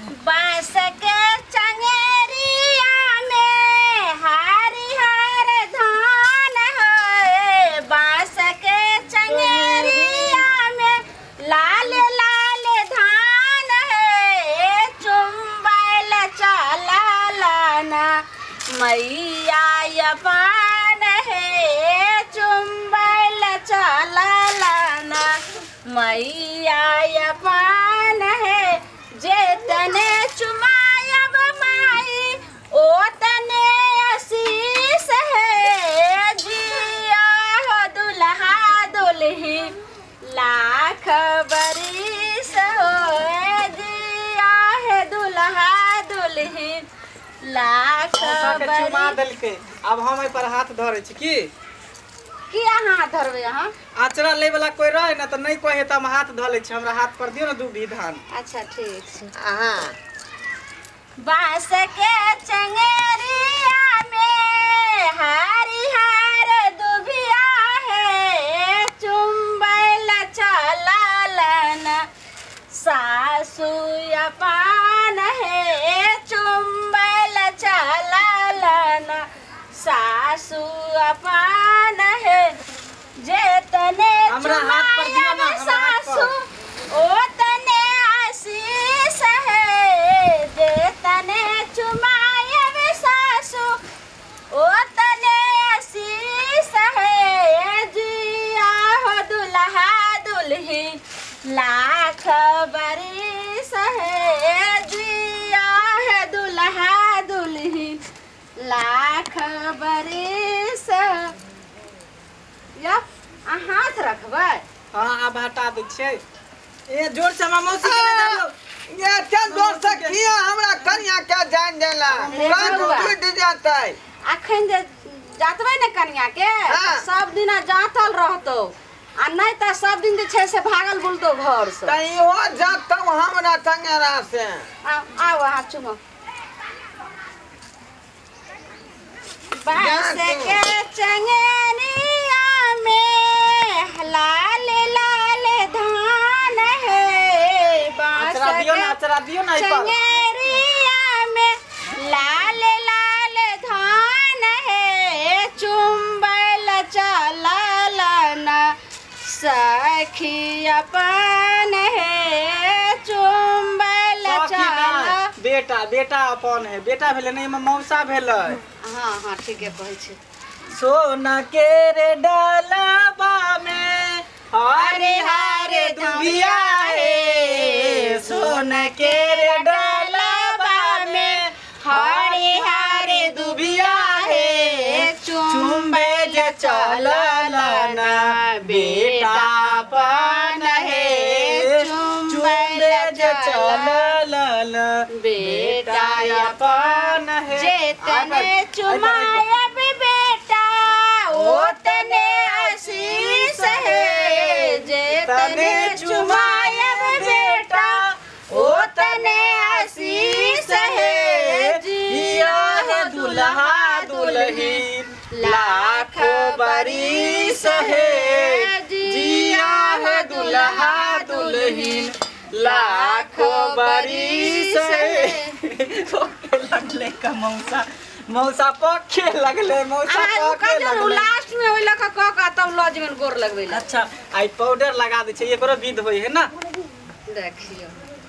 बांस के चंगेरिया में हरिहर धान है। बांस के चंगेरिया में लाल लाल धान है। चुम्बल चला लाना मैया यपान है। चुम्बल चला लाना मैया यपान है। जेतने चुमायब माई ओतने आशीष है। जिया हो दुल्हा दुल्ही लाख बरिस हो। जिया है दुल्हा दुल्ही लाख चुमा देलके। अब हम पर हाथ धरे छी की किया हाथ धरबे यहाँ आचरा ले वाला कोई रहे ना तो नहीं कहे त हम हाथ ध ले छी। हमरा हाथ पर दियो ना दू विधान। अच्छा ठीक है। हाँ बांस के चंगेरिया में हरिहर दुभिया है। चुम्बल चला लाना सासु यपान है। चुम्बल चला लाना सासु अपान है। जेतने हमरा हाथ पर दियो ना, हमरा हाथ पर। सासु ओतने आशीष है। जेतने चुमायब सासु ओतने आशीष है। जिया हो दुल्हा दुल्ही लाख बरिस है। जिया है दुल्हा दुल्ही लाख बरिस। या हाथ रखबै। हां अब हटा दे छै। ए जोर से हम मौसी के ले जाबो। ये चल जोर से किया हमरा कन्या क्या जान देला कान टूट जातै। अखन जे जातबै ने कन्या के हाँ। सब दिन जातल रहतो आ नहीं त सब दिन जे छै से भागल बुलतो घर से। तई हो जातौ हमरा संगेरा से। आओ हाथ चुमो। बांस के चंगेरिया में लाल लाल धान है। बांस आचरा दियो ना चंगेरिया में लाल लाल धान है। चुम्बल चला लाना सखी अपन है। चुम्बल चला बेटा बेटा अपन है। बेटा भेले नहीं में मौसा भेले। हाँ हाँ ठीक है कहै छी। सोना के रे डालबा में हरे हरे दुबिया है। सोना के रे डालबा में हरे हरे दुबिया है। चुम्बे जे चलना बेटा अपन है। चुम्बे जे चलना बेटा अपन है। जेतने चुमायब बेटा ओतने आशीष है। जेतने चुमायब बेटा ओतने आशीष है। जिया है दुल्हा दुल्ही लाख बरिस है। जिया है दुल्हा दुल्ही लाख बरिस है। लगले का मौसा मौसा पखे लगले। मौसा पखे लगले। लास्ट में होइला का का तब लजमन गोर लगबै। अच्छा आई पाउडर लगा दे छै। एकरो विध होय है ना देखियो।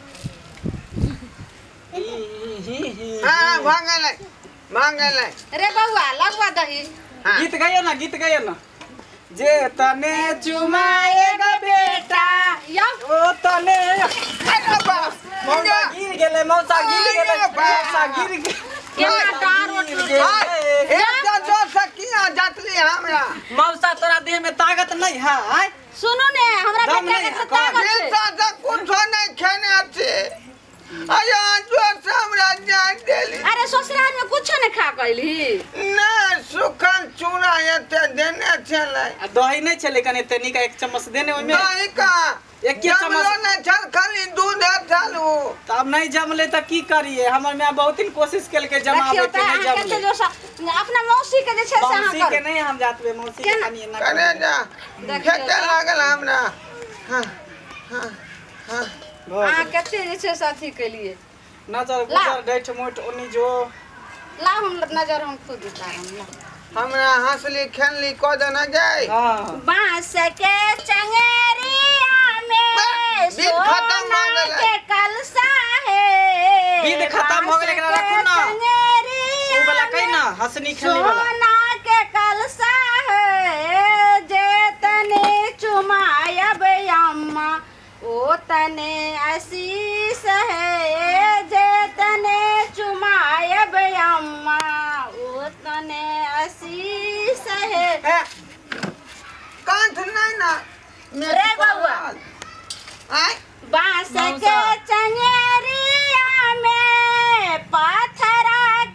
हां मांगले रे बउआ लगवा दही। गीत गाइयो ना गीत गाइयो ना। जे तने चुमाएगा बेटा या ओ तने अरे बाप मौसा गिर गेले। मौसा गिर गेले। मौसा गिर गेले। केना डार ए जोर से किया जातली हमरा। मौसा तोरा देह में ताकत नहीं है। आय सुनो ने हमरा दम बेटा नहीं के है, ताकत ये छै। सादा कुछ नहीं खेने से आया जोर से हमरा जान देली। अरे ससुराल में कुछ नहीं खा कैली ना सुखल चूड़ा एते देने छले। दही नहीं छले कने तनी का एक चम्मच देने ओय में। नहीं का एक के चम्मच नहीं छल खाली दूध चालू। तब नहीं जमले त की करिए। हमर में बहुत दिन कोशिश केल के जमावे के नहीं जमले। जो अपना मौसी के जे छै से मौसी अहाँ के नहीं हम जातबे। मौसी के कनी ना करे जा खेते लागल हमरा। हां हां हां अहाँ कते जे छै से अथी केलिए। नजर ला। गुजर डेठ मोट ओनी जो ला हम नजर हम खुद उतारम ला। हमरा हंसली खेलली क देना गए हां बांस के चंगेरिया में बीत खत्म हो सोना गेलै। के कलसा है। बीत खत्म हो गेलै, एकरा बांस रखू ना। के चंगेरिया ऊ वाला कही में ना हंसनी खेलने वाला सोना के कलसा है। जे तने चुमायब अम्मा ओ तने आशीष है। जे तने चुमायब अम्मा ओ तने आशीष है। ए कांठ नहीं ना रे बउआ। आय बांस मौसा। के चंगेरिया में पाथरा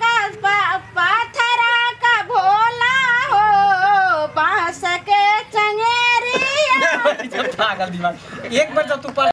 का भोला हो। बांस के चंगेरिया पागल दिमाग एक बार जब तू